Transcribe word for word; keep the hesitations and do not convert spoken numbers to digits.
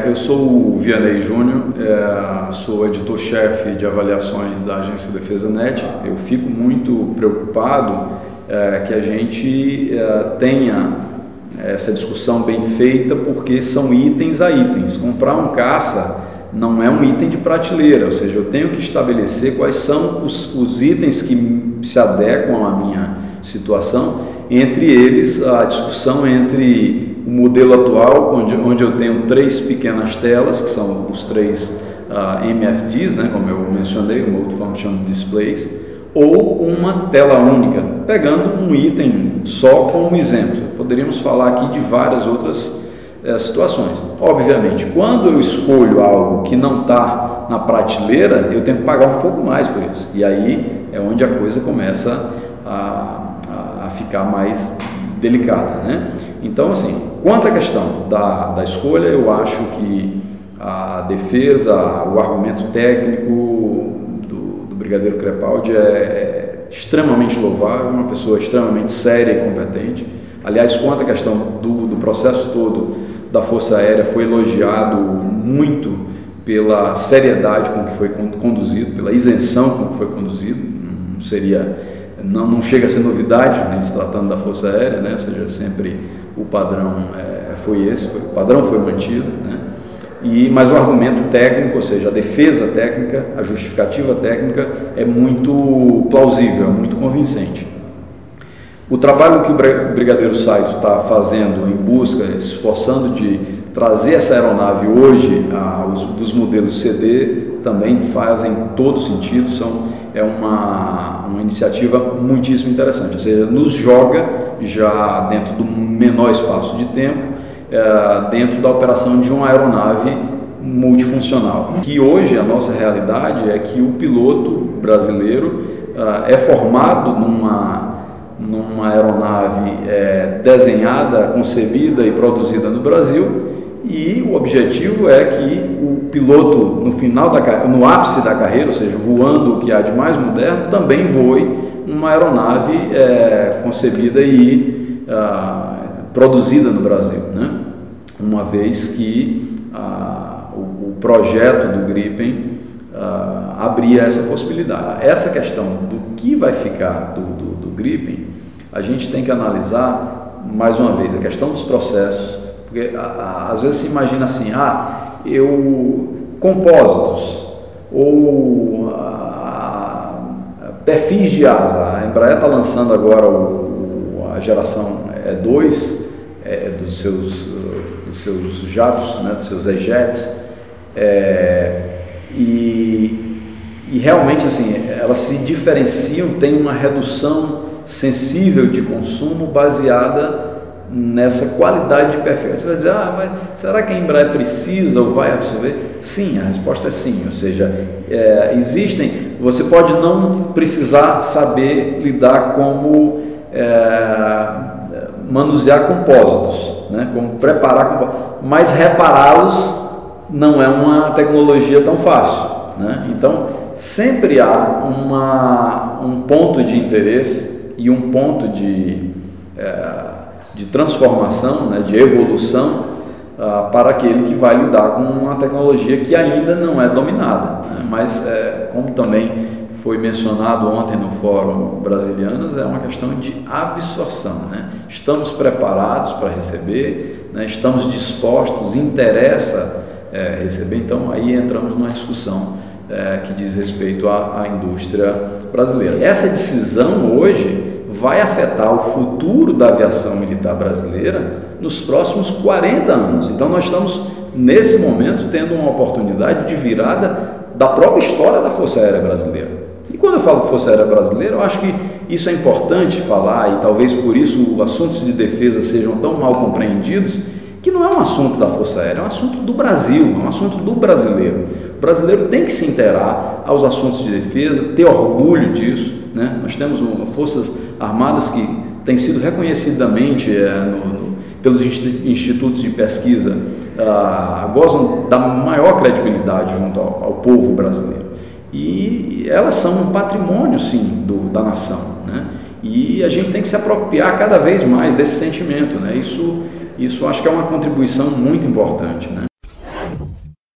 É, eu sou o Vianney Júnior, é, sou editor-chefe de avaliações da Agência Defesa Net. Eu fico muito preocupado é, que a gente é, tenha essa discussão bem feita, porque são itens a itens. Comprar um caça não é um item de prateleira, ou seja, eu tenho que estabelecer quais são os, os itens que se adequam à minha situação, entre eles a discussão entre o modelo atual, onde, onde eu tenho três pequenas telas, que são os três uh, M F Ds, né, como eu mencionei, o Multifunction Displays, ou uma tela única, pegando um item só como exemplo. Poderíamos falar aqui de várias outras eh, situações. Obviamente, quando eu escolho algo que não está na prateleira, eu tenho que pagar um pouco mais por isso. E aí é onde a coisa começa a, a, a ficar mais delicada, né? Então, assim, quanto à questão da, da escolha, eu acho que a defesa, o argumento técnico do, do Brigadeiro Crepaldi é, é extremamente louvável, uma pessoa extremamente séria e competente. Aliás, quanto à questão do, do processo todo da Força Aérea, foi elogiado muito pela seriedade com que foi conduzido, pela isenção com que foi conduzido. Não seria, não, não chega a ser novidade, nem se tratando da Força Aérea, né? Ou seja, sempre o padrão é, foi esse, foi, o padrão foi mantido, né? E, mas o argumento técnico, ou seja, a defesa técnica, a justificativa técnica é muito plausível, é muito convincente. O trabalho que o Brigadeiro Saito está fazendo em busca, esforçando de trazer essa aeronave hoje a, os, dos modelos C D, também fazem todo sentido, são, é uma, uma iniciativa muitíssimo interessante, ou seja, nos joga já dentro do menor espaço de tempo, é, dentro da operação de uma aeronave multifuncional, que hoje a nossa realidade é que o piloto brasileiro é, é formado numa numa aeronave é, desenhada, concebida e produzida no Brasil, e o objetivo é que o piloto no final da no ápice da carreira, ou seja, voando o que há de mais moderno, também voe uma aeronave é, concebida e ah, produzida no Brasil, né? Uma vez que ah, o, o projeto do Gripen ah, abria essa possibilidade. Essa questão do que vai ficar do, do, do Gripen, a gente tem que analisar, mais uma vez, a questão dos processos, porque a, a, às vezes se imagina assim, ah, eu, compósitos, ou a, a, perfis de asa, a Embraer está lançando agora o, o, a geração E dois é, dos, seus, dos seus jatos, né, dos seus E-jets, é, e, e realmente assim, elas se diferenciam, tem uma redução sensível de consumo baseada nessa qualidade de perfil. Você vai dizer, ah, mas será que a Embraer precisa ou vai absorver? Sim, a resposta é sim, ou seja, é, existem, você pode não precisar saber lidar como é, manusear compósitos, né, como preparar compósitos, mas repará-los não é uma tecnologia tão fácil, né? Então, sempre há uma, um ponto de interesse e um ponto de, é, de transformação, né, de evolução ah, para aquele que vai lidar com uma tecnologia que ainda não é dominada, né? Mas, é, como também foi mencionado ontem no Fórum Brasilianas, é uma questão de absorção, né? Estamos preparados para receber, né? Estamos dispostos, interessa é, receber, então aí entramos numa discussão é, que diz respeito à, à indústria brasileira. Essa decisão hoje vai afetar o futuro da aviação militar brasileira nos próximos quarenta anos. Então nós estamos, nesse momento, tendo uma oportunidade de virada da própria história da Força Aérea Brasileira. E quando eu falo Força Aérea Brasileira, eu acho que isso é importante falar, e talvez por isso os assuntos de defesa sejam tão mal compreendidos, que não é um assunto da Força Aérea, é um assunto do Brasil, é um assunto do brasileiro. O brasileiro tem que se inteirar aos assuntos de defesa, ter orgulho disso, né? Nós temos uma, forças armadas que têm sido reconhecidamente é, no, no, pelos institutos de pesquisa, ah, gozam da maior credibilidade junto ao, ao povo brasileiro. E elas são um patrimônio, sim, do, da nação, né? E a gente tem que se apropriar cada vez mais desse sentimento, né? Isso, isso acho que é uma contribuição muito importante, né?